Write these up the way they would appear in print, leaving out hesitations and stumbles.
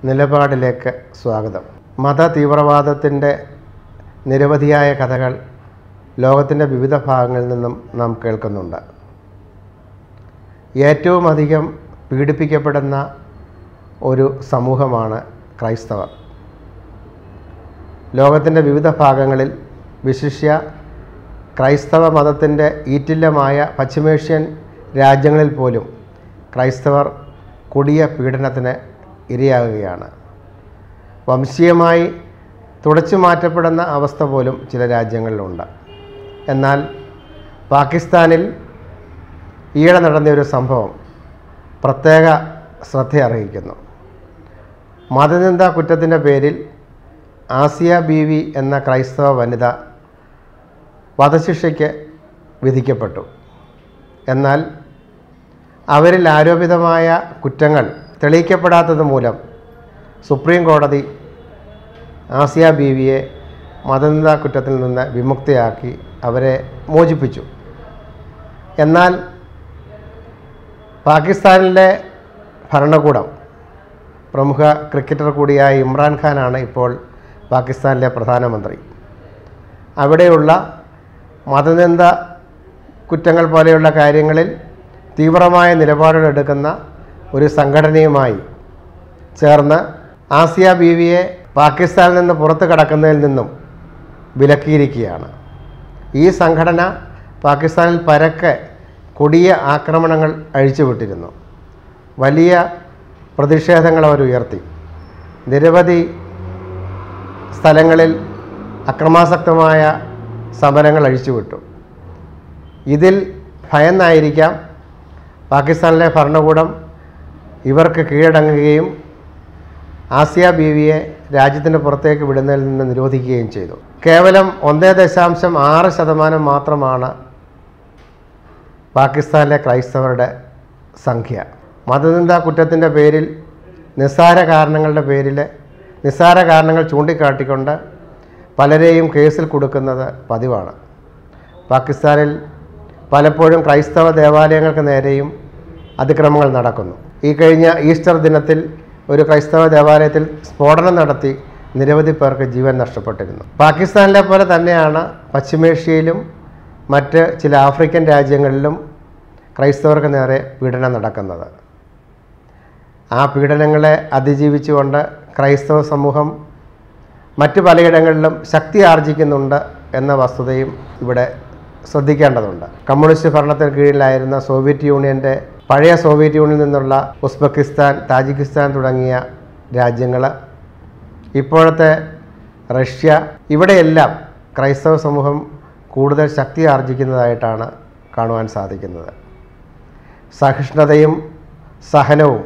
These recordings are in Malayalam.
നിലപാടിലേക്ക് സ്വാഗതം. മത തീവ്രവാദത്തിൻ്റെ നിരവധിയായ കഥകൾ ലോകത്തിൻ്റെ വിവിധ ഭാഗങ്ങളിൽ നിന്നും നാം കേൾക്കുന്നുണ്ട്. ഏറ്റവും അധികം പീഡിപ്പിക്കപ്പെടുന്ന ഒരു സമൂഹമാണ് ക്രൈസ്തവർ. ലോകത്തിൻ്റെ വിവിധ ഭാഗങ്ങളിൽ വിശിഷ്യ ക്രൈസ്തവ മതത്തിൻ്റെ ഈറ്റില്ലമായ പശ്ചിമേഷ്യൻ രാജ്യങ്ങളിൽ പോലും ക്രൈസ്തവർ കൊടിയ പീഡനത്തിന് ഇരയാകുകയാണ്. വംശീയമായി തുടച്ചു മാറ്റപ്പെടുന്ന അവസ്ഥ പോലും ചില രാജ്യങ്ങളിലുണ്ട്. എന്നാൽ പാകിസ്ഥാനിൽ ഈയിടെ നടന്നൊരു സംഭവം പ്രത്യേക ശ്രദ്ധയർഹിക്കുന്നു. മതനിന്ദാ കുറ്റത്തിൻ്റെ പേരിൽ ആസിയ ബീവി എന്ന ക്രൈസ്തവ വനിത വധശിക്ഷയ്ക്ക് വിധിക്കപ്പെട്ടു. എന്നാൽ അവരിൽ ആരോപിതമായ കുറ്റങ്ങൾ തെളിയിക്കപ്പെടാത്തത് മൂലം സുപ്രീം കോടതി ആസിയ ബീവിയെ മതനിന്ദാ കുറ്റത്തിൽ നിന്ന് വിമുക്തയാക്കി അവരെ മോചിപ്പിച്ചു. എന്നാൽ പാകിസ്ഥാനിലെ ഭരണകൂടം, പ്രമുഖ ക്രിക്കറ്റർ കൂടിയായ ഇമ്രാൻഖാനാണ് ഇപ്പോൾ പാകിസ്ഥാനിലെ പ്രധാനമന്ത്രി. അവിടെയുള്ള മതനിന്ദ കുറ്റങ്ങൾ പോലെയുള്ള കാര്യങ്ങളിൽ തീവ്രമായ നിലപാടുകളെടുക്കുന്ന ഒരു സംഘടനയുമായി ചേർന്ന് ആസിയ ബീവിയെ പാകിസ്ഥാനിൽ നിന്ന് പുറത്തു കടക്കുന്നതിൽ നിന്നും വിലക്കിയിരിക്കുകയാണ്. ഈ സംഘടന പാകിസ്ഥാനിൽ പരക്കെ കൊടിയ ആക്രമണങ്ങൾ അഴിച്ചുവിട്ടിരുന്നു. വലിയ പ്രതിഷേധങ്ങൾ അവർ ഉയർത്തി. നിരവധി സ്ഥലങ്ങളിൽ അക്രമാസക്തമായ സമരങ്ങൾ അഴിച്ചുവിട്ടു. ഇതിൽ ഭയന്നായിരിക്കാം പാകിസ്ഥാനിലെ ഭരണകൂടം ഇവർക്ക് കീഴടങ്ങുകയും ആസിയ ബീവിയെ രാജ്യത്തിന് പുറത്തേക്ക് വിടുന്നതിൽ നിന്ന് നിരോധിക്കുകയും ചെയ്തു. കേവലം 1.6% മാത്രമാണ് പാകിസ്ഥാനിലെ ക്രൈസ്തവരുടെ സംഖ്യ. മതനിന്ദാ കുറ്റത്തിൻ്റെ പേരിൽ നിസ്സാര കാരണങ്ങൾ ചൂണ്ടിക്കാട്ടിക്കൊണ്ട് പലരെയും കേസിൽ കൊടുക്കുന്നത് പതിവാണ്. പാകിസ്ഥാനിൽ പലപ്പോഴും ക്രൈസ്തവ ദേവാലയങ്ങൾക്ക് നേരെയും അതിക്രമങ്ങൾ നടക്കുന്നു. ഈ കഴിഞ്ഞ ഈസ്റ്റർ ദിനത്തിൽ ഒരു ക്രൈസ്തവ ദേവാലയത്തിൽ സ്ഫോടനം നടത്തി നിരവധി പേർക്ക് ജീവൻ നഷ്ടപ്പെട്ടിരുന്നു. പാകിസ്ഥാനിലെ പോലെ തന്നെയാണ് പശ്ചിമേഷ്യയിലും മറ്റ് ചില ആഫ്രിക്കൻ രാജ്യങ്ങളിലും ക്രൈസ്തവർക്ക് നേരെ പീഡനം നടക്കുന്നത്. ആ പീഡനങ്ങളെ അതിജീവിച്ചുകൊണ്ട് ക്രൈസ്തവ സമൂഹം മറ്റ് പലയിടങ്ങളിലും ശക്തി ആർജിക്കുന്നുണ്ട് എന്ന വസ്തുതയും ഇവിടെ ശ്രദ്ധിക്കേണ്ടതുണ്ട്. കമ്മ്യൂണിസ്റ്റ് ഭരണത്തിന് കീഴിലായിരുന്ന പഴയ സോവിയറ്റ് യൂണിയനിൽ നിന്നുള്ള ഉസ്ബെക്കിസ്ഥാൻ, താജിക്കിസ്ഥാൻ തുടങ്ങിയ രാജ്യങ്ങൾ, ഇപ്പോഴത്തെ റഷ്യ, ഇവിടെയെല്ലാം ക്രൈസ്തവ സമൂഹം കൂടുതൽ ശക്തി ആർജിക്കുന്നതായിട്ടാണ് കാണുവാൻ സാധിക്കുന്നത്. സഹിഷ്ണുതയും സഹനവും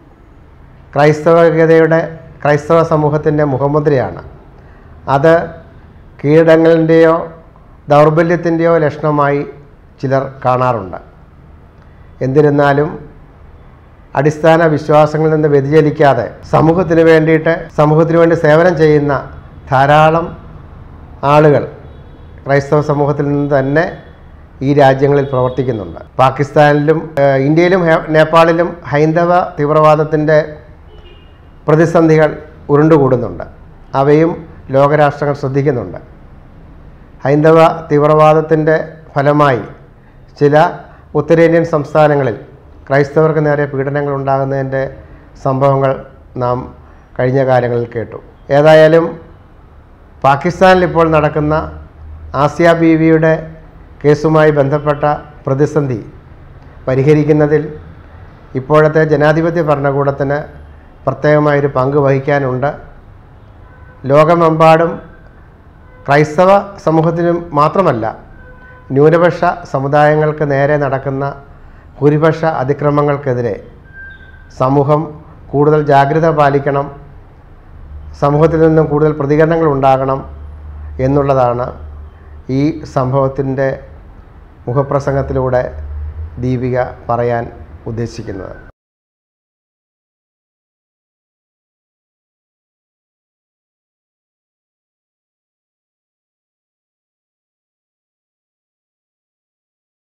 ക്രൈസ്തവ സമൂഹത്തിൻ്റെ മുഖമുദ്രയാണ്. അത് കീഴടങ്ങളിൻ്റെയോ ദൗർബല്യത്തിൻ്റെയോ ലക്ഷണമായി ചിലർ കാണാറുണ്ട്. എന്നിരുന്നാലും അടിസ്ഥാന വിശ്വാസങ്ങളിൽ നിന്ന് വ്യതിചലിക്കാതെ സമൂഹത്തിന് വേണ്ടി സേവനം ചെയ്യുന്ന ധാരാളം ആളുകൾ ക്രൈസ്തവ സമൂഹത്തിൽ നിന്ന് തന്നെ ഈ രാജ്യങ്ങളിൽ പ്രവർത്തിക്കുന്നുണ്ട്. പാകിസ്ഥാനിലും ഇന്ത്യയിലും നേപ്പാളിലും ഹൈന്ദവ തീവ്രവാദത്തിൻ്റെ പ്രതിസന്ധികൾ ഉരുണ്ടുകൂടുന്നുണ്ട്. അവയും ലോകരാഷ്ട്രങ്ങൾ ശ്രദ്ധിക്കുന്നുണ്ട്. ഹൈന്ദവ തീവ്രവാദത്തിൻ്റെ ഫലമായി ചില ഉത്തരേന്ത്യൻ സംസ്ഥാനങ്ങളിൽ ക്രൈസ്തവർക്ക് നേരെ പീഡനങ്ങൾ ഉണ്ടാകുന്നതിൻ്റെ സംഭവങ്ങൾ നാം കഴിഞ്ഞ കാലങ്ങളിൽ കേട്ടു. ഏതായാലും പാകിസ്ഥാനിൽ ഇപ്പോൾ നടക്കുന്ന ആസിയ ബീവിയുടെ കേസുമായി ബന്ധപ്പെട്ട പ്രതിസന്ധി പരിഹരിക്കുന്നതിൽ ഇപ്പോഴത്തെ ജനാധിപത്യ ഭരണകൂടത്തിന് പ്രത്യേകമായൊരു പങ്ക് വഹിക്കാനുണ്ട്. ലോകമെമ്പാടും ക്രൈസ്തവ സമൂഹത്തിനും മാത്രമല്ല, ന്യൂനപക്ഷ സമുദായങ്ങൾക്ക് നേരെ നടക്കുന്ന ഭൂരിപക്ഷ അതിക്രമങ്ങൾക്കെതിരെ സമൂഹം കൂടുതൽ ജാഗ്രത പാലിക്കണം, സമൂഹത്തിൽ നിന്നും കൂടുതൽ പ്രതികരണങ്ങൾ ഉണ്ടാകണം എന്നുള്ളതാണ് ഈ സംഭവത്തിൻ്റെ മുഖപ്രസംഗത്തിലൂടെ ദീപിക പറയാൻ ഉദ്ദേശിക്കുന്നത്.